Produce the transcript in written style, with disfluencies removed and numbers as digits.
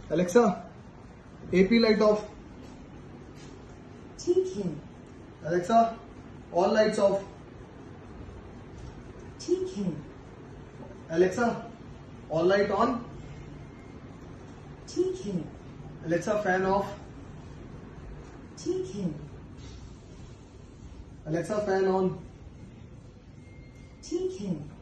Alexa, AP light off. ठीक है। Alexa, all lights off. ठीक है। Alexa, all light on. ठीक है। Alexa, fan off. ठीक है। Alexa, fan on. ठीक है।